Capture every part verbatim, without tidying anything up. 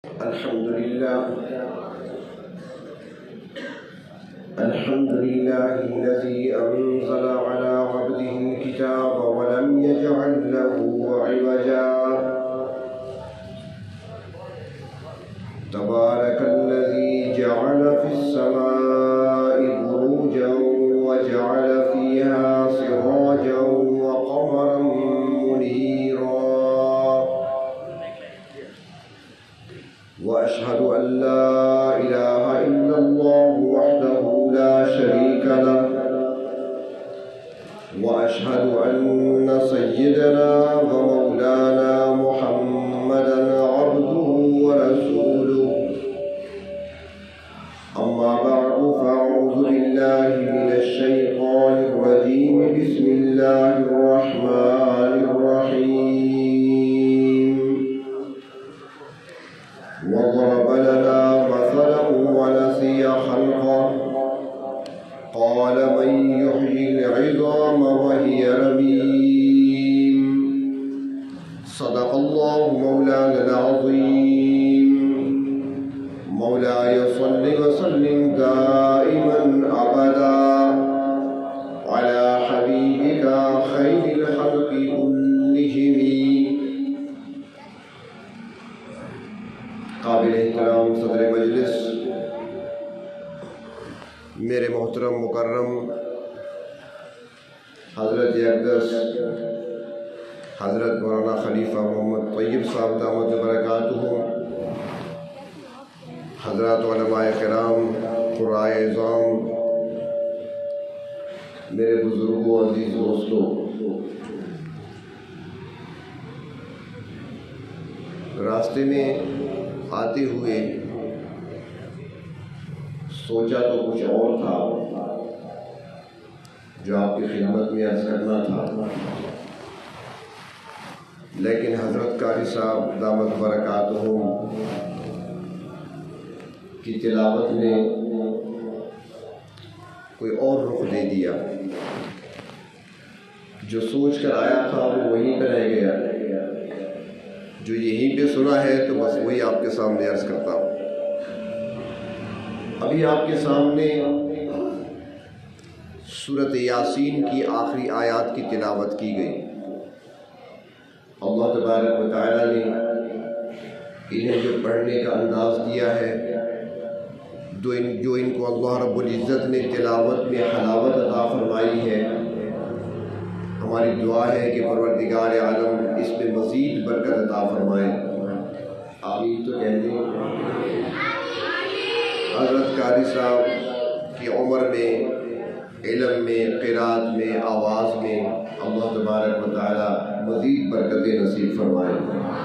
الحمد لله الحمد لله الذي أنزل على عبده الكتاب ولم يجعل له عوجا تبارك الذي جعل في السماء بروجا وجعل فيها سراجا وقمرا منيرا وأشهد أن لا إله إلا الله وحده لا شريك له وأشهد أن سيدنا ومولانا محمدا عبده ورسوله أما بعد فأعوذ بالله من الشيطان الرجيم بسم الله الرحمن الرحيم وضرب لنا مثلا ونسي خلقه قال من يحيي العظام وهي رميم صدق الله مولانا العظيم مولاي صل وسلم دائما أبدا على حبيبك خير الخلق كلهم قابل احترام صدر مجلس میرے محترم مکرم حضرت اقدس حضرت مولانا خلیفہ محمد طیب صاحب دامت برکاتہ، حضرات علماء کرام، قرائے اعظام، میرے بزرگوں، عزیز دوستوں، راستے میں آتے ہوئے سوچا تو کچھ اور تھا جو آپ کی خدمت میں عرض کرنا تھا، لیکن حضرت قاری صاحب دامت برکاتہم کی تلاوت نے کوئی اور رخ دے دیا۔ جو سوچ کر آیا تھا وہ وہیں پہ رہ گیا، جو یہیں پہ سنا ہے تو بس وہی آپ کے سامنے عرض کرتا ہوں۔ ابھی آپ کے سامنے سورۃ یاسین کی آخری آیات کی تلاوت کی گئی۔ اللہ تبارک و تعالیٰ نے انہیں جو پڑھنے کا انداز دیا ہے، جو ان جو ان کو اللہ رب العزت نے تلاوت میں حلاوت عطا فرمائی ہے، ہماری دعا ہے کہ پروردگار عالم اس میں مزید برکت عطا فرمائے۔ آمین تو کہہ دیں۔ حضرت قاری صاحب کی عمر میں، علم میں، قرات میں، آواز میں اللہ تبارک و تعالی مزید برکتیں نصیب فرمائے۔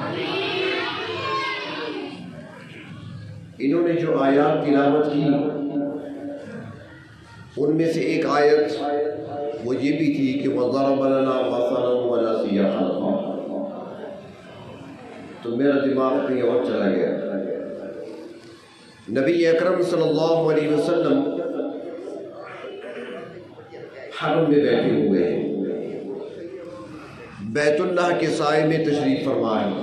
انہوں نے جو آیات تلاوت کی ان میں سے ایک آیت وہ یہ بھی تھی کہ وَضَرَبَ لَنَا مَثَلًا وَنَسِيَ خَلْقَهُ، تو میرا دماغ کہیں اور چلا گیا۔ نبی اکرم صلی اللہ علیہ وسلم حرم میں بیٹھے ہوئے ہیں، بیت اللہ کے سائے میں تشریف فرما ہے،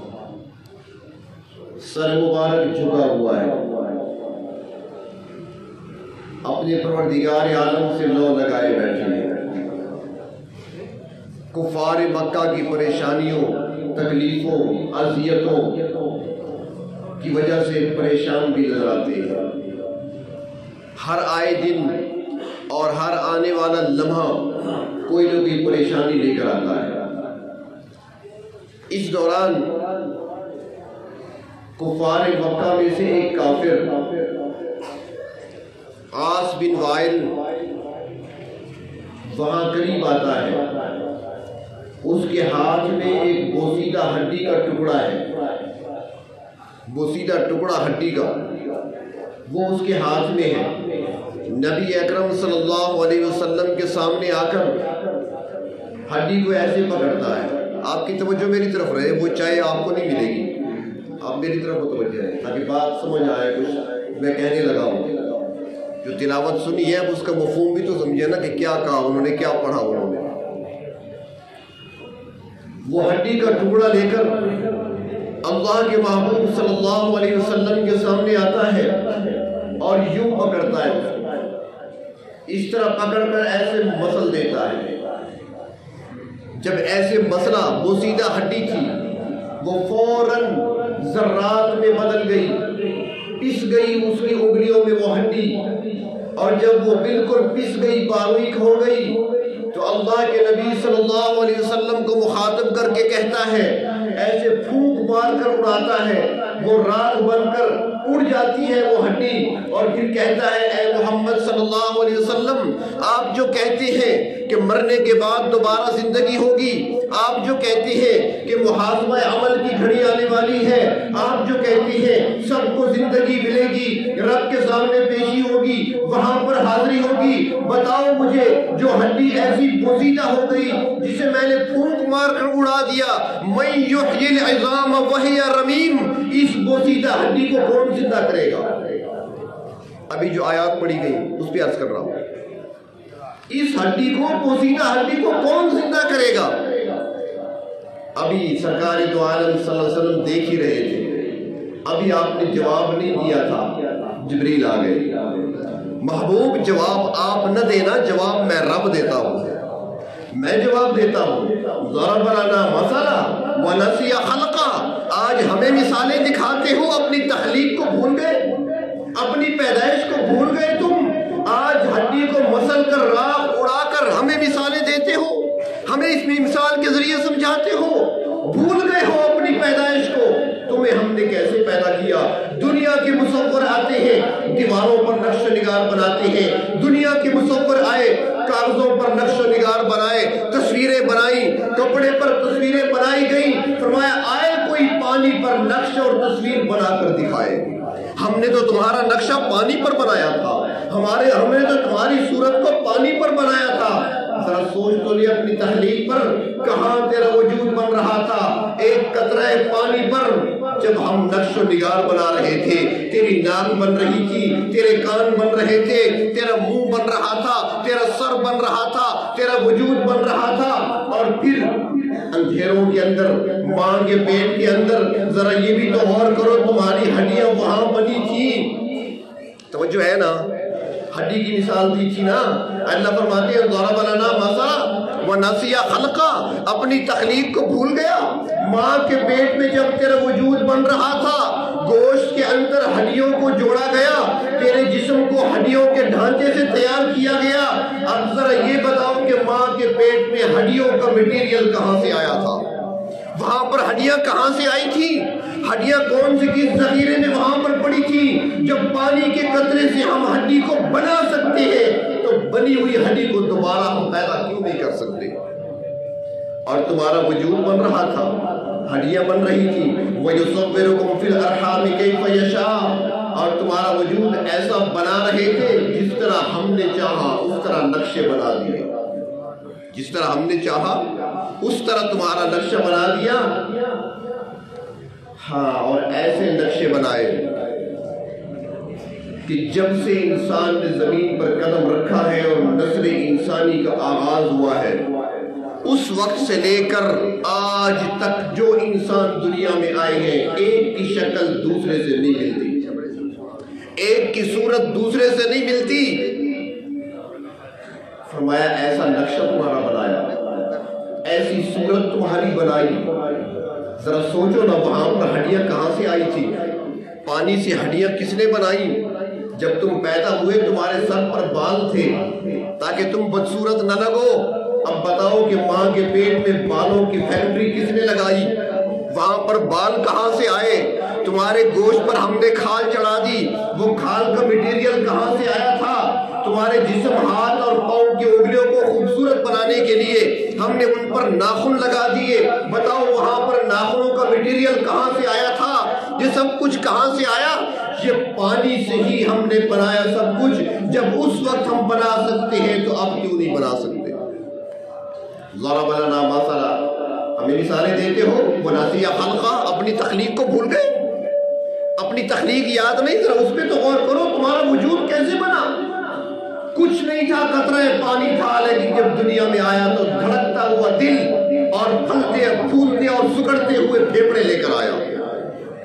سر مبارک جھکا ہوا ہے، اپنے پروردگار عالم سے لو لگائے بیٹھے ہیں۔ کفار مکہ کی پریشانیوں، تکلیفوں، اذیتوں کی وجہ سے پریشان بھی نظر آتے ہیں۔ ہر آئے دن اور ہر آنے والا لمحہ کوئی نہ کوئی پریشانی لے کر آتا ہے۔ اس دوران کفار مکہ میں سے ایک کافر عاص بن وائل وہاں قریب آتا ہے۔ اس کے ہاتھ میں ایک بوسیدہ ہڈی کا ٹکڑا ہے، بوسیدہ ٹکڑا ہڈی کا، وہ اس کے ہاتھ میں ہے۔ نبی اکرم صلی اللہ علیہ وسلم کے سامنے آ کر ہڈی کو ایسے پکڑتا ہے۔ آپ کی توجہ میری طرف رہے، وہ چاہے آپ کو نہیں ملے گی، آپ میری طرف متوجہ رہیں تاکہ بات سمجھ آئے کچھ میں کہنے لگا ہوں۔ جو تلاوت سنی ہے اب اس کا مفہوم بھی تو سمجھے نا کہ کیا کہا انہوں نے، کیا پڑھا انہوں نے۔ وہ ہڈی کا ٹکڑا لے کر اللہ کے محبوب صلی اللہ علیہ وسلم کے سامنے آتا ہے اور یوں پکڑتا ہے، اس طرح پکڑ کر ایسے مسل دیتا ہے. جب ایسے مسئلہ بوسیدہ ہڈی تھی وہ فوراً ذرات میں بدل گئی، پس گئی اس کی انگلیوں میں وہ ہڈی، اور جب وہ بالکل پس گئی، باریک ہو گئی، تو اللہ کے نبی صلی اللہ علیہ وسلم کو مخاطب کر کے کہتا ہے، ایسے پھونک مار کر اڑاتا ہے، وہ راکھ بن کر اڑ جاتی ہے وہ ہڈی، اور پھر کہتا ہے اے محمد صلی اللہ علیہ وسلم، آپ جو کہتے ہیں کہ مرنے کے بعد دوبارہ زندگی ہوگی، آپ جو کہتے ہیں کہ محاسبہ عمل کی گھڑی آنے والی ہے، آپ جو کہتے ہیں سب کو زندگی ملے گی، رب کے سامنے پیشی ہوگی، وہاں پر حاضری ہوگی، بتاؤ مجھے جو ہڈی ایسی بوسیدہ ہو گئی جسے میں نے پھونک مار کر اڑا دیا، من یحیی العظام وہی رمیم، اس بوسیدہ ہڈی کو کون زندہ کرے گا؟ ابھی جو آیات پڑھی گئی اس پہ عرض کر رہا ہوں، اس ہڈی کو، بوسیدہ ہڈی کو کون زندہ کرے گا؟ ابھی سرکار دو عالم صلی اللہ علیہ وسلم دیکھ ہی رہے تھے، ابھی آپ نے جواب نہیں دیا تھا، جبریل آ گئے. محبوب جواب آپ نہ دینا، جواب میں رب دیتا ہوں، میں جواب دیتا ہوں. ضرب لنا مثلا ونسی خلقا، آج ہمیں مثالیں دکھاتے ہو، اپنی تخلیق کو بھول گئے، اپنی پیدائش کو بھول گئے تم، آج ہڈی کو مسل کر راکھ اڑا کر ہمیں مثالیں دیتے ہو، ہمیں اس میں مثال کے ذریعے سمجھاتے ہو، بھول گئے ہو اپنی پیدائش کو، تمہیں ہم نے کیسے پیدا کیا. دنیا کے مصور آتے ہیں، دیواروں پر نقش و نگار بناتے ہیں، دنیا کے مصور آئے، کاغذوں پر نقش و نگار بنائے، تصویریں بنائی، کپڑے پر تصویریں بنائی گئی، فرمایا آئے کوئی پانی پر نقش اور تصویر بنا کر دکھائے. ہم نے تو تمہارا نقشہ پانی پر بنایا تھا، ہمارے ہم نے تو تمہاری صورت کو پانی پر بنایا تھا. ذرا سوچ تو لے اپنی تخلیق پر، کہاں تیرا وجود بن رہا تھا، ایک قطرہ پانی پر. جب ہم نقش و نگار بنا رہے تھے، تیری ناک بن رہی تھی، تیرے کان بن رہے تھے، تیرا منہ بن رہا تھا، تیرا سر بن رہا تھا، تیرا وجود بن رہا تھا، اور پھر اندھیروں کے اندر، ماں کے پیٹ کے اندر، ذرا یہ بھی تو غور کرو، تمہاری ہڈیاں وہاں بنی تھی. توجہ ہے نا، ہڈی کی مثال دی تھی نا. اللہ فرماتے ہیں ضرب لنا مثلا ونسی خلقا، اپنی تخلیق کو بھول گیا. ماں کے پیٹ میں جب تیرا وجود بن رہا تھا، گوشت کے اندر ہڈیوں کو جوڑا گیا، تیرے جسم کو ہڈیوں کے ڈھانچے سے تیار کیا گیا. اب ذرا یہ بتاؤ کہ ماں کے پیٹ میں ہڈیوں کا مٹیریل کہاں سے آیا تھا، وہاں پر ہڈیاں کہاں سے آئی تھی، ہڈیاں کون سے کس ذخیرے میں وہاں پر پڑی تھی. جب پانی کے قطرے سے ہم ہڈی کو بنا سکتے ہیں تو بنی ہوئی ہڈی کو دوبارہ ہم پیدا کیوں نہیں کر سکتے؟ اور تمہارا وجود بن رہا تھا، ہڈیاں بن رہی تھی. وَيُصَوِّرُكُمْ فِي الْأَرْحَامِ كَيْفَ يَشَاءُ، اور تمہارا وجود ایسا بنا رہے تھے جس طرح ہم نے چاہا اس طرح نقشے بنا دیے، جس طرح ہم نے چاہا اس طرح تمہارا نقشہ بنا دیا. ہاں، اور ایسے نقشے بنائے کہ جب سے انسان نے زمین پر قدم رکھا ہے اور نسل انسانی کا آغاز ہوا ہے، اس وقت سے لے کر آج تک جو انسان دنیا میں آئے ہیں، ایک کی شکل دوسرے سے نہیں ملتی، ایک کی صورت دوسرے سے نہیں ملتی. فرمایا ایسا نقشہ تمہارا بنایا، ایسی صورت تمہاری بنائی. ذرا سوچو نا، وہاں پر ہڈیاں کہاں سے آئی تھی، پانی سے ہڈیاں کس نے بنائی؟ جب تم پیدا ہوئے تمہارے سر پر بال تھے تاکہ تم بدصورت نہ لگو. اب بتاؤ کہ ماں کے پیٹ میں بالوں کی فیکٹری کس نے لگائی؟ وہاں پر بال کہاں سے آئے؟ تمہارے گوشت پر ہم نے کھال چڑھا دی، وہ کھال کا مٹیریل کہاں سے آیا تھا؟ تمہارے جسم، ہاتھ اور پاؤں کی انگلیوں کو خوبصورت بنانے کے لیے ہم نے ان پر ناخن لگا دیے. بتاؤ وہاں پر ناخنوں کا مٹیریل کہاں سے آیا تھا؟ یہ سب کچھ کہاں سے آیا؟ یہ پانی سے ہی ہم نے بنایا سب کچھ. جب اس وقت ہم بنا سکتے ہیں تو اب کیوں نہیں بنا سکتے؟ ضرب لنا مثلا، ہمیں مثالیں دیتے ہو. ونسی خلقا، اپنی تخلیق کو بھول گئے، اپنی تخلیق یاد نہیں. ذرا اس پہ تو غور کرو، تمہارا وجود کیسے بنا؟ کچھ نہیں تھا، قطرہ پانی تھا، لیکن جب دنیا میں آیا تو دھڑکتا ہوا دل اور پھلتے پھولتے اور سکڑتے ہوئے پھیپڑے لے کر آیا.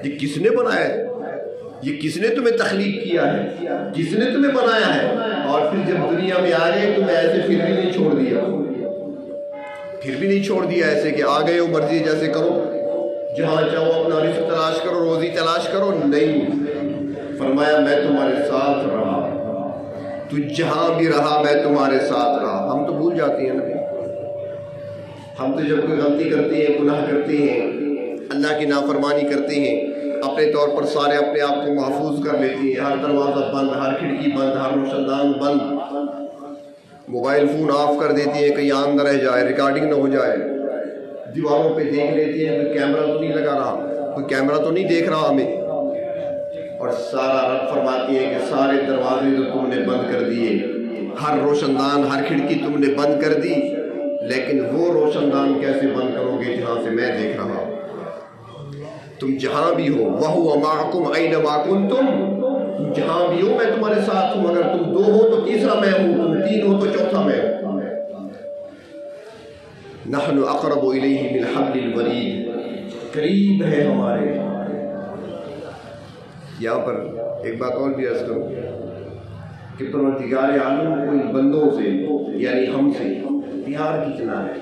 یہ کس نے بنایا ہے؟ یہ کس نے تمہیں تخلیق کیا ہے؟ کس نے تمہیں بنایا ہے؟ اور پھر جب دنیا میں آ گئے تمہیں ایسے پھر بھی نہیں چھوڑ دیا، پھر بھی نہیں چھوڑ دیا ایسے کہ آ گئے ہو مرضی جیسے کرو، جہاں چاہو اپنا رزق تلاش کرو، روزی تلاش کرو. نہیں، فرمایا میں تمہارے ساتھ رہا، تو جہاں بھی رہا میں تمہارے ساتھ رہا. ہم تو بھول جاتے ہیں نا، ہم تو جب کوئی غلطی کرتے ہیں، گناہ کرتے ہیں، اللہ کی نافرمانی کرتے ہیں، اپنے طور پر سارے اپنے آپ کو محفوظ کر لیتے ہیں. ہر دروازہ بند، ہر کھڑکی بند، ہر روشندان بند، موبائل فون آف کر دیتی ہیں کہیں آن نہ رہ جائے، ریکارڈنگ نہ ہو جائے. دیواروں پہ دیکھ لیتی ہیں کوئی کیمرہ تو نہیں لگا رہا، کوئی کیمرہ تو نہیں دیکھ رہا ہمیں. اور سارا رب فرماتی ہے کہ سارے دروازے تو تم نے بند کر دیے، ہر روشندان ہر کھڑکی تم نے بند کر دی، لیکن وہ روشندان کیسے بند کرو گے جہاں سے میں دیکھ رہا ہوں. تم جہاں بھی ہو، وَهُوَ مَعَكُمْ أَيْنَمَا كُنْتُمْ، تم جہاں بھی ہو میں تمہارے ساتھ ہوں. اگر تم دو ہو تو تیسرا میں ہوں، تم تین ہو تو چوتھا میں ہوں. نحن اقرب الیہ من حبل الورید، قریب ہے ہمارے. یہاں پر ایک بات اور بھی عرض کروں کہ پروردگار عالم کو ان بندوں سے یعنی ہم سے پیار کتنا ہے.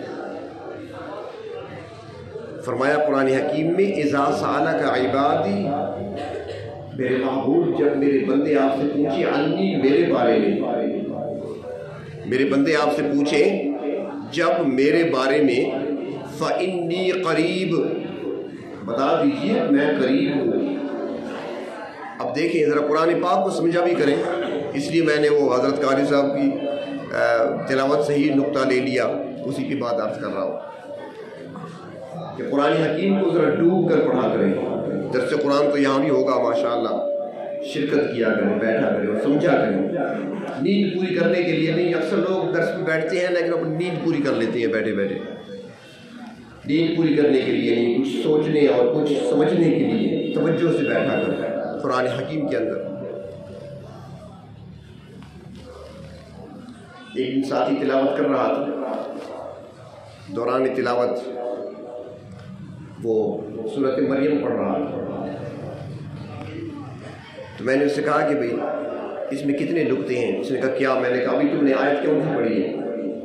فرمایا قرآن حکیم میں اذا سألک عبادی، میرے محبوب جب میرے بندے آپ سے پوچھے عنی، میرے بارے میں، میرے بندے آپ سے پوچھیں جب میرے بارے میں، فَإِنِّي قریب، بتا دیجئے میں قریب ہوں. اب دیکھیں ذرا قرآن پاک کو سمجھا بھی کریں، اس لیے میں نے وہ حضرت قاری صاحب کی تلاوت سے ہی نقطہ لے لیا، اسی کی بات عرض کر رہا ہوں کہ قرآن حکیم کو ذرا ڈوب کر پڑھا کریں. درس قرآن تو یہاں بھی ہوگا ماشاءاللہ، شرکت کیا کریں، بیٹھا کریں اور سمجھا کریں. نیند پوری کرنے کے لیے نہیں، اکثر لوگ درس میں بیٹھتے ہیں لیکن اپنی نیند پوری کر لیتے ہیں بیٹھے بیٹھے. نیند پوری کرنے کے لیے نہیں، کچھ سوچنے اور کچھ سمجھنے کے لیے توجہ سے بیٹھا کریں قرآن حکیم کے اندر. ایک ساتھی تلاوت کر رہا تھا، دوران تلاوت وہ سورۃ مریم پڑھ رہا تھا، تو میں نے اس سے کہا کہ بھئی اس میں کتنے نقطے ہیں؟ اس نے کہا کیا؟ میں نے کہا ابھی تم نے آیت کیوں نہیں پڑھی ہے؟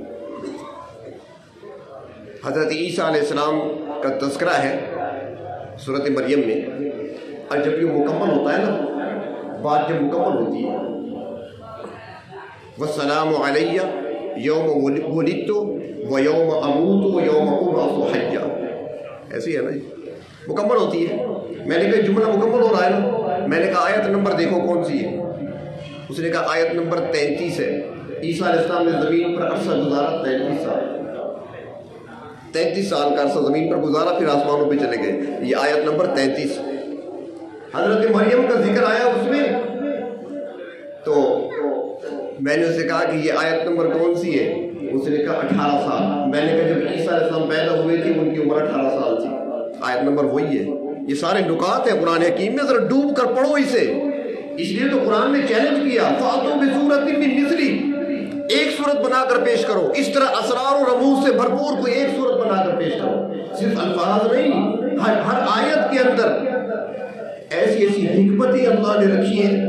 حضرت عیسیٰ علیہ السلام کا تذکرہ ہے سورۃ مریم میں، اور جب یہ مکمل ہوتا ہے نا، بات جب مکمل ہوتی ہے، وَالسَّلَامُ عَلَيَّ يَوْمَ وُلِدتُّ وَيَوْمَ أَمُوتُ وَيَوْمَ أُبْعَثُ حَيًّا، ایسی ہے نا جی، مکمل ہوتی ہے. میں نے کہا جملہ مکمل ہو رہا ہے نا، میں نے کہا آیت نمبر دیکھو کون سی ہے. اس نے کہا آیت نمبر تینتیس ہے. عیسیٰ علیہ السلام نے زمین پر عرصہ گزارا تینتیس سال، تینتیس سال کا عرصہ زمین پر گزارا، پھر آسمانوں پہ چلے گئے. یہ آیت نمبر تینتیس. حضرت مریم کا ذکر آیا اس میں، تو میں نے اسے کہا کہ یہ آیت نمبر کون سی ہے؟ اس نے کہا اٹھارہ سال. میں نے کہا جب عیسیٰ علیہ السلام پیدا ہوئے تھے ان کی عمر اٹھارہ سال تھی. آیت نمبر وہی ہے. یہ سارے نکات ہیں قرآن حکیم میں، ذرا ڈوب کر پڑھو اسے. اس لیے تو قرآن نے چیلنج کیا، فَأْتُوا بِسُورَةٍ مِّن مِّثْلِهِ، ایک صورت بنا کر پیش کرو. اس طرح اسرار و رموز سے بھرپور کوئی ایک صورت بنا کر پیش کرو. صرف الفاظ نہیں، ہر ہر آیت کے اندر ایسی ایسی حکمتیں اللہ نے رکھی ہیں.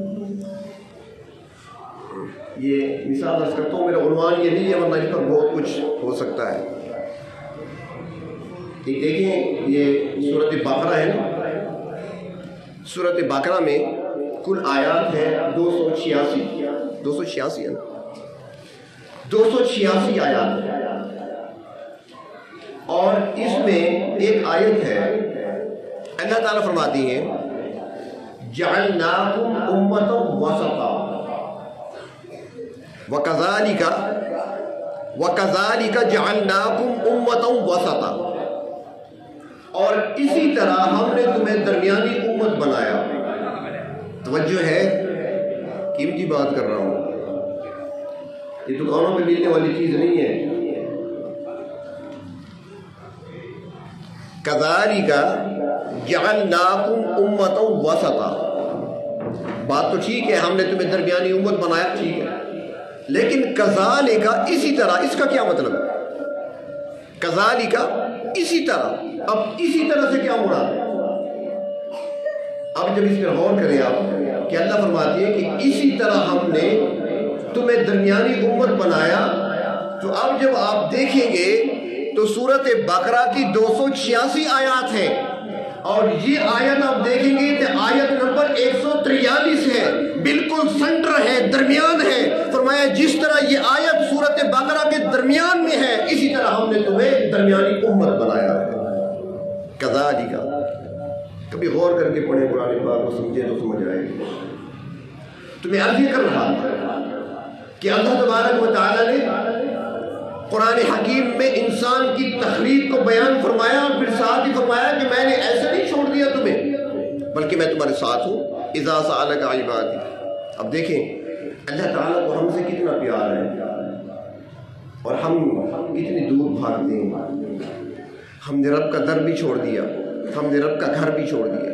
یہ مثال عرض کرتا ہوں، میرا عنوان یہ نہیں ہے ورنہ اس پر بہت کچھ ہو سکتا ہے. دیکھیں یہ سورۃ بقرہ ہے نا، سورۃ بقرہ میں کل آیات ہے دو سو چھیاسی، دو سو چھیاسی ہے نا، دو سو چھیاسی آیات ہے. اور اس میں ایک آیت ہے اللہ تعالیٰ فرماتی ہیں جعلناکم امۃ وسطا وَكَذَلِكَ وَكَذَلِكَ جَعَلْنَاكُمْ أُمَّةً وَسَطًا، اور اسی طرح ہم نے تمہیں درمیانی امت بنایا. توجہ ہے، قیمتی بات کر رہا ہوں، یہ دکانوں پہ ملنے والی چیز نہیں ہے. كَذَلِكَ جَعَلْنَاكُمْ أُمَّةً وَسَطًا، بات تو ٹھیک ہے، ہم نے تمہیں درمیانی امت بنایا، ٹھیک ہے، لیکن کذالک اسی طرح، اس کا کیا مطلب ہے؟ کذالک اسی طرح. اب اسی طرح سے کیا مراد ہے؟ اب جب اس پر غور کریں آپ کہ اللہ فرماتی ہے کہ اسی طرح ہم نے تمہیں درمیانی امت بنایا، تو اب جب آپ دیکھیں گے تو سورۃ بقرہ کی دو سو چھیاسی آیات ہیں، اور یہ آیت آپ دیکھیں گے کہ آیت نمبر ایک سو تریالیس ہے، بالکل سنٹر ہے، درمیان ہے۔ فرمایا جس طرح یہ آیت سورۃ بقرہ کے درمیان میں ہے، اسی طرح ہم نے تمہیں درمیانی امت بنایا ہے۔ کذالک، کبھی غور کر کے پڑھیں قرآن پاک کو، سمجھے تو سمجھ آئے گی۔ تمہیں عرض یہ کر رہا تھا کہ اللہ تبارک و تعالیٰ نے قرآن حکیم میں انسان کی تخلیق کو بیان فرمایا، اور پھر ساتھ ہی فرمایا کہ میں نے ایسے نہیں چھوڑ دیا تمہیں، بلکہ میں تمہارے ساتھ ہوں۔ اذا سألک عبادی، اب دیکھیں اللہ تعالیٰ کو ہم سے کتنا پیار ہے، اور ہم کتنی دور بھاگتے ہیں۔ ہم نے رب کا در بھی چھوڑ دیا، ہم نے رب کا گھر بھی چھوڑ دیا۔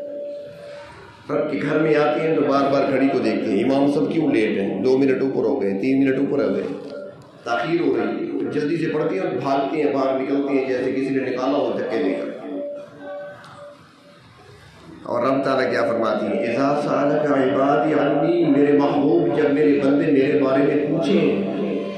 رب کے گھر میں آتے ہیں تو بار بار گھڑی کو دیکھتے ہیں، امام صاحب کیوں لیٹ ہیں، دو منٹ اوپر ہو گئے، تین منٹ اوپر ہو گئے، تاخیر ہو رہی، جلدی سے پڑھتے ہیں اور بھاگتے ہیں، باہر نکلتے ہیں جیسے کسی نے نکالا ہو دھکے دے کر۔ اور رب تعالیٰ کیا فرماتی ہے، اذا سألک عبادی عنی، میرے محبوب جب میرے بندے میرے بارے میں پوچھیں۔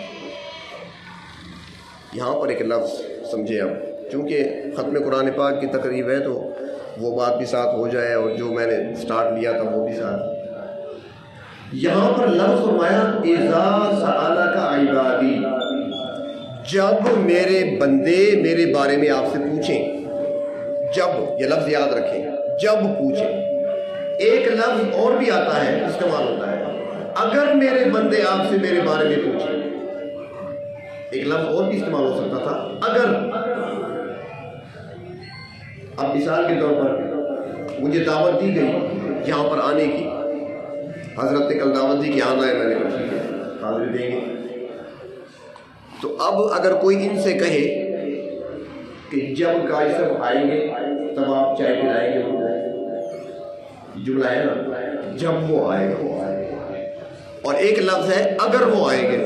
یہاں پر ایک لفظ سمجھے آپ، چونکہ ختم قرآن پاک کی تقریب ہے تو وہ بات بھی ساتھ ہو جائے، اور جو میں نے سٹارٹ لیا تھا وہ بھی ساتھ۔ یہاں پر لفظ فرمایا اذا سألک عبادی، جب میرے بندے میرے بارے میں آپ سے پوچھیں۔ جب، یہ لفظ یاد رکھیں، جب پوچھیں۔ ایک لفظ اور بھی آتا ہے، استعمال ہوتا ہے، اگر میرے بندے آپ سے میرے بارے میں پوچھیں۔ ایک لفظ اور بھی استعمال ہو سکتا تھا، اگر۔ اب مثال کے طور پر مجھے دعوت دی گئی یہاں پر آنے کی، حضرت نے کل دعوت دی کہ آنا ہے، میں نے کہا ٹھیک ہے حاضر دیں گے۔ تو اب اگر کوئی ان سے کہے کہ جب قاری صاحب آئیں گے تب آپ چائے پلائیں گے، جملہ ہے نا، جب وہ آئے گا وہ آئے گا، اور ایک لفظ ہے اگر وہ آئیں گے۔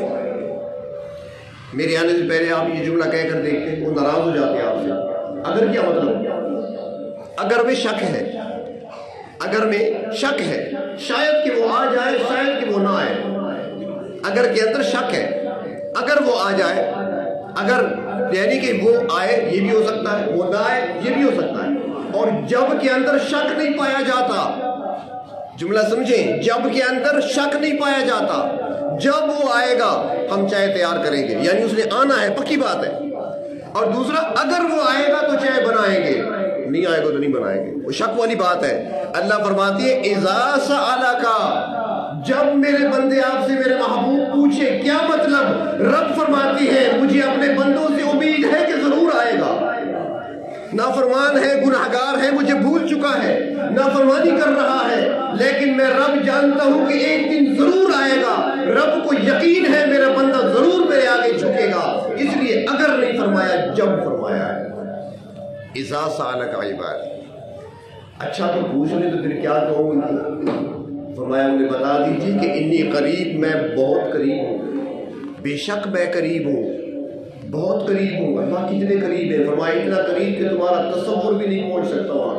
میرے آنے سے پہلے آپ یہ جملہ کہہ کر دیکھتے ہیں، وہ ناراض ہو جاتے ہیں آپ سے۔ اگر کیا مطلب؟ اگر میں شک ہے، اگر میں شک ہے، شاید کہ وہ آ جائے، شاید کہ وہ نہ آئے۔ اگر کے اندر شک ہے، اگر وہ آ جائے، اگر یعنی کہ وہ آئے یہ بھی ہو سکتا ہے، وہ نہ آئے یہ بھی ہو سکتا ہے۔ اور جب کے اندر شک نہیں پایا جاتا، جملہ سمجھیں، جب کے اندر شک نہیں پایا جاتا، جب وہ آئے گا ہم چائے تیار کریں گے، یعنی اس نے آنا ہے، پکی بات ہے۔ اور دوسرا، اگر وہ آئے گا تو چائے بنائیں گے، نہیں آئے گا تو نہیں بنائیں گے، وہ شک والی بات ہے۔ اللہ فرماتی ہے اذا سألک، جب میرے بندے آپ سے میرے محبوب پوچھے، کیا مطلب؟ رب فرماتی ہے مجھے اپنے بندوں سے امید ہے کہ ضرور آئے گا۔ نافرمان ہے، گناہگار ہے، مجھے بھول چکا ہے، نافرمانی کر رہا ہے، لیکن میں رب جانتا ہوں کہ ایک دن ضرور آئے گا۔ رب کو یقین ہے میرا بندہ ضرور میرے آگے جھکے گا، اس لیے اگر نہیں فرمایا، جب فرمایا ہے۔ اذا سألک عبادی، اچھا تو پوچھ لیں تو پھر کیا کہوں ان کو؟ فرمایا انہیں بتا دیجیے کہ انی قریب، میں بہت قریب ہوں، بے شک میں قریب ہوں، بہت قریب ہوں۔ اللہ کتنے قریب ہے؟ فرمایا اتنا قریب کہ تمہارا تصور بھی نہیں پہنچ سکتا وہاں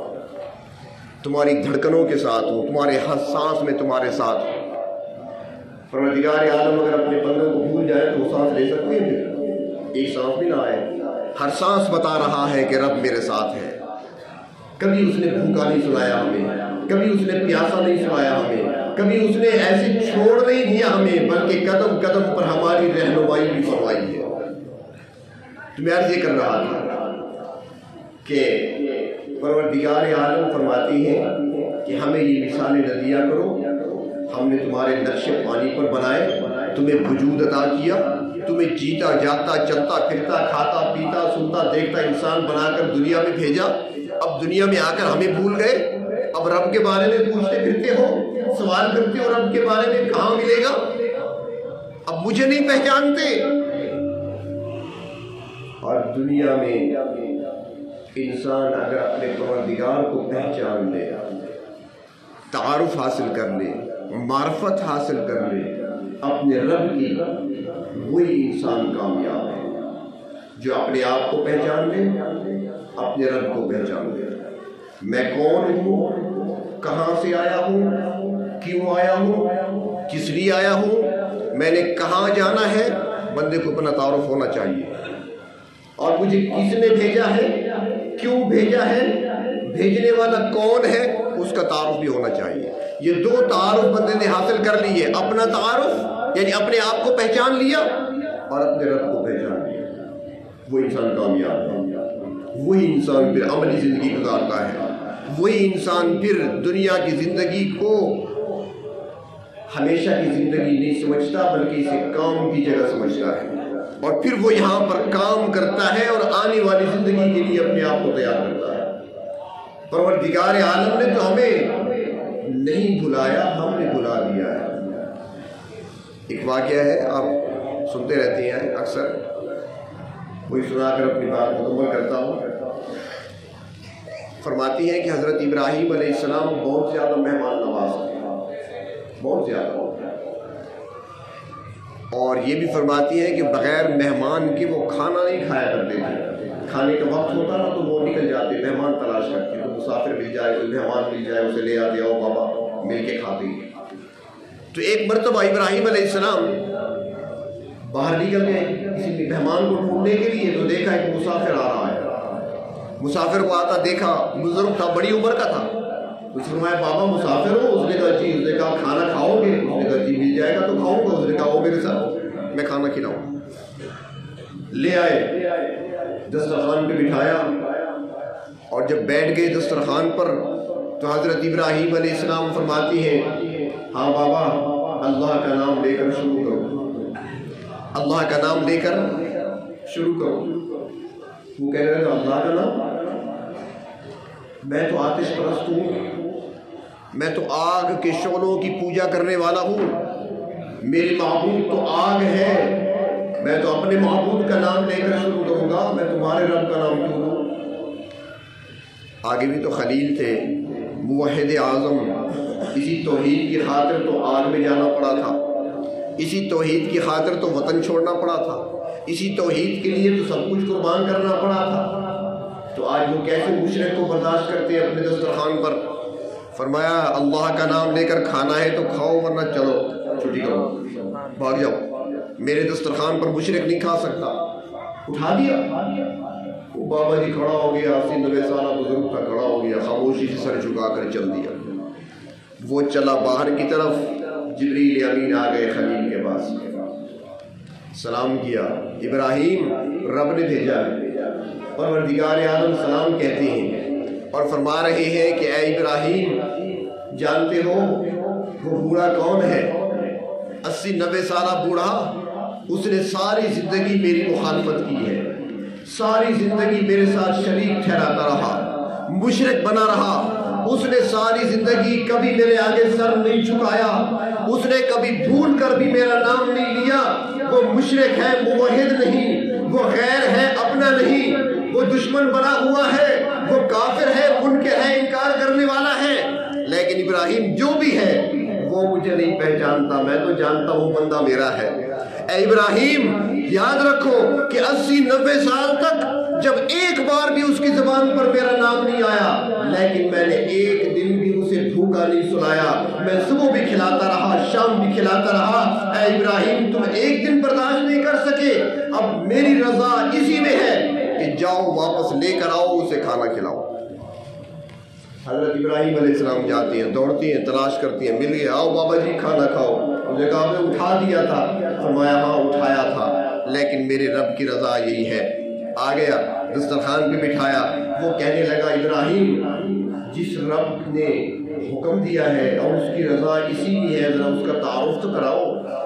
تک، تمہاری دھڑکنوں کے ساتھ ہوں، تمہارے ہر سانس میں تمہارے ساتھ ہوں۔ پروردگار عالم اگر اپنے بندوں کو بھول جائے تو وہ سانس لے سکتے ہیں؟ پھر ایک سانس بھی نہ آئے، ہر سانس بتا رہا ہے کہ رب میرے ساتھ ہے۔ کبھی اس نے بھوکا نہیں سلایا ہمیں، کبھی اس نے پیاسا نہیں سلایا ہمیں، کبھی اس نے ایسے چھوڑ نہیں دیا ہمیں، بلکہ قدم قدم پر ہماری رہنمائی بھی فرمائی ہے۔ تو میں عرض یہ کر رہا تھا کہ پروردگار عالم فرماتی ہے کہ ہمیں یہ مثالیں نہ دیا کرو، ہم نے تمہارے نقش پانی پر بنائے، تمہیں وجود عطا کیا، تمہیں جیتا جاتا چلتا پھرتا کھاتا پیتا سنتا دیکھتا انسان بنا کر دنیا میں بھیجا۔ اب دنیا میں آ کر ہمیں بھول گئے، اب رب کے بارے میں پوچھتے پھرتے ہو، سوال کرتے ہو رب کے بارے میں کہاں ملے گا، اب مجھے نہیں پہچانتے۔ اور دنیا میں انسان اگر اپنے پروردگار کو پہچان لے، تعارف حاصل کر لے، معرفت حاصل کر لے اپنے رب کی، وہی انسان کامیاب ہے جو اپنے آپ کو پہچان لے، اپنے رب کو پہچان لے۔ میں کون ہوں کہاں سے آیا ہوں، کیوں آیا ہوں، کس لیے آیا ہوں، میں نے کہاں جانا ہے، بندے کو اپنا تعارف ہونا چاہیے، اور مجھے کس نے بھیجا ہے، کیوں بھیجا ہے، بھیجنے والا کون ہے، اس کا تعارف بھی ہونا چاہیے۔ یہ دو تعارف بندے نے حاصل کر لیے، اپنا تعارف یعنی اپنے آپ کو پہچان لیا اور اپنے رب کو پہچان لیا، وہ انسان کامیاب ہے، وہی انسان پھر عملی زندگی گزارتا ہے، وہی انسان پھر دنیا کی زندگی کو ہمیشہ کی زندگی نہیں سمجھتا بلکہ اسے کام کی جگہ سمجھتا ہے، اور پھر وہ یہاں پر کام کرتا ہے اور آنے والی زندگی کے لیے اپنے آپ کو تیار کرتا ہے۔ پروردگار عالم نے تو ہمیں نہیں بھلایا، ہم نے بھلا دیا ہے۔ ایک واقعہ ہے، آپ سنتے رہتے ہیں اکثر، کوئی سنا کر اپنی بات مکمل کرتا ہوں۔ فرماتی ہیں کہ حضرت ابراہیم علیہ السلام بہت زیادہ مہمان نواز تھے، بہت زیادہ، اور یہ بھی فرماتی ہیں کہ بغیر مہمان کے وہ کھانا نہیں کھایا کرتے تھے، کھانے کا وقت ہوتا نا تو وہ نکل جاتے، مہمان تلاش کرتے، کوئی مسافر مل جائے، کوئی مہمان مل جائے، اسے لے آتے، آؤ بابا مل کے کھاتے۔ تو ایک مرتبہ ابراہیم علیہ السلام باہر نکل گئے کسی مہمان کو ڈھونڈنے کے لیے، تو دیکھا ایک مسافر آ رہا ہے، مسافر کو آتا دیکھا، بزرگ تھا، بڑی عمر کا تھا، اس نے فرمایا بابا مسافر ہو؟ اس نے کہا جی۔ اس نے کہا کھانا کھاؤ گے؟ اس نے کہا جی مل جائے گا تو کھاؤں گا۔ اس نے کہا وہ میرے ساتھ، میں کھانا کھلاؤں۔ لے آئے، دسترخوان پہ بٹھایا، اور جب بیٹھ گئے دسترخوان پر تو حضرت ابراہیم علیہ السلام فرماتی ہیں ہاں بابا اللہ کا نام لے کر شروع کرو، اللہ کا نام لے کر شروع کرو۔ وہ کہہ رہے ہیں اللہ کا نام، میں تو آتش پرست ہوں، میں تو آگ کے شعلوں کی پوجا کرنے والا ہوں، میری معبود تو آگ ہے، میں تو اپنے معبود کا نام لے کر شروع کروں گا، میں تمہارے رب کا نام کیوں لوں؟ آگے بھی تو خلیل تھے، موحد اعظم، اسی توحید کی خاطر تو آگ میں جانا پڑا تھا، اسی توحید کی خاطر تو وطن چھوڑنا پڑا تھا، اسی توحید کے لیے تو سب کچھ قربان کرنا پڑا تھا۔ تو آج وہ کیسے مشرک کو برداشت کرتے ہیں اپنے دسترخوان پر؟ فرمایا اللہ کا نام لے کر کھانا ہے تو کھاؤ، ورنہ چلو چھٹی کرو، بھاگ جاؤ، میرے دسترخوان پر مشرک نہیں کھا سکتا۔ اٹھا دیا، وہ بابا جی کھڑا ہو گیا، اسی نوے سالہ بزرگ تھا، کھڑا ہو گیا، خاموشی سے سر جھکا کر چل دیا۔ وہ چلا باہر کی طرف، جبریل امین آ گئے خلیل کے پاس، سلام کیا، ابراہیم رب نے بھیجا ہے۔ پروردگار عالم سلام کہتے ہیں اور فرما رہے ہیں کہ اے ابراہیم جانتے ہو وہ بوڑھا کون ہے؟ اسی نبے سالہ بوڑھا، اس نے ساری زندگی میری مخالفت کی ہے، ساری زندگی میرے ساتھ شریک ٹھہراتا رہا، مشرک بنا رہا، اس نے ساری زندگی کبھی میرے آگے سر نہیں جھکایا، اس نے کبھی بھول کر بھی میرا نام نہیں لیا۔ وہ مشرک ہے، موحد نہیں، وہ غیر ہے، اپنا نہیں، وہ دشمن بنا ہوا ہے، وہ کافر ہے، منکر ہے، انکار کرنے والا ہے۔ لیکن ابراہیم جو بھی ہے وہ مجھے نہیں پہچانتا، میں تو جانتا ہوں بندہ میرا ہے۔ اے ابراہیم یاد رکھو کہ اسی نبے سال تک جب ایک بار بھی اس کی زبان پر میرا نام نہیں آیا، لیکن میں نے ایک دن بھی اسے بھوکا نہیں سلایا، میں صبح بھی کھلاتا رہا، شام بھی کھلاتا رہا۔ اے ابراہیم تم ایک دن برداشت نہیں کر سکے، اب میری رضا اسی میں ہے کہ جاؤ واپس لے کر آؤ، اسے کھانا کھلاؤ۔ حضرت ابراہیم علیہ السلام جاتے ہیں، دوڑتی ہیں، تلاش کرتی ہیں، مل گیا، آؤ بابا جی کھانا کھاؤ۔ اس نے کہا آپ نے اٹھا دیا تھا؟ فرمایا ہاں اٹھایا تھا، لیکن میرے رب کی رضا یہی ہے۔ آ گیا، دسترخوان پہ بٹھایا، وہ کہنے لگا ابراہیم جس رب نے حکم دیا ہے اور اس کی رضا اسی میں ہے، ذرا اس کا تعارف تو کراؤ۔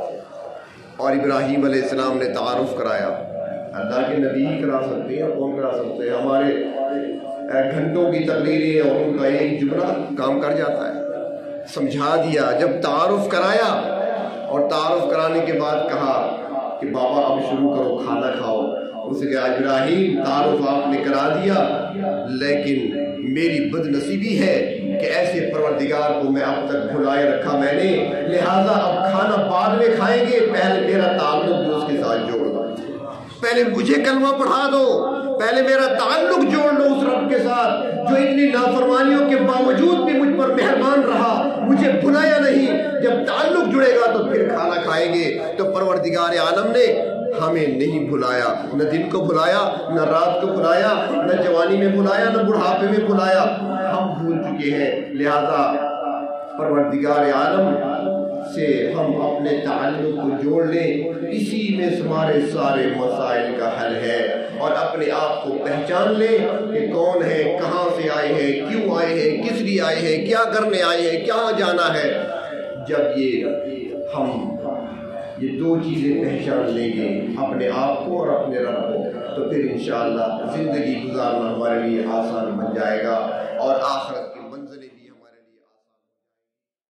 اور ابراہیم علیہ السلام نے تعارف کرایا۔ اللہ کے نبی ہی کرا سکتے ہیں، اور کون کرا سکتے ہیں؟ ہمارے گھنٹوں کی تقریریں اور ان کا ایک جملہ کام کر جاتا ہے۔ سمجھا دیا، جب تعارف کرایا اور تعارف کرانے کے بعد کہا کہ بابا اب شروع کرو، کھانا کھاؤ۔ اسے کہا ابراہیم تعارف آپ نے کرا دیا، لیکن میری بد نصیبی ہے کہ ایسے پروردگار کو میں اب تک بھلائے رکھا میں نے، لہٰذا اب کھانا بعد میں کھائیں گے، پہلے میرا تعلق بھی اس کے ساتھ جوڑ دو، پہلے مجھے کلمہ پڑھا دو، پہلے میرا تعلق جوڑ لو اس رب کے ساتھ جو اتنی نافرمانیوں کے باوجود بھی مجھ پر مہربان رہا، مجھے بھلایا نہیں۔ جب تعلق جڑے گا تو پھر کھانا کھائیں گے۔ تو پروردگار عالم نے ہمیں نہیں بھلایا، نہ دن کو بھلایا، نہ رات کو بھلایا، نہ جوانی میں بھلایا، نہ بڑھاپے میں بھلایا، ہم بھول چکے ہیں۔ لہذا پروردگار عالم سے ہم اپنے تعلق کو جوڑ لیں، اسی میں ہمارے سارے مسائل کا حل ہے۔ اور اپنے آپ کو پہچان لیں کہ کون ہے، کہاں سے آئے ہیں، کیوں آئے ہیں، کس لیے آئے ہیں، کیا کرنے آئے ہیں، کہاں جانا ہے۔ جب یہ ہم یہ دو چیزیں پہچان لیں گے، اپنے آپ کو اور اپنے رب کو، تو پھر انشاءاللہ زندگی گزارنا ہمارے لیے آسان بن جائے گا اور آخرت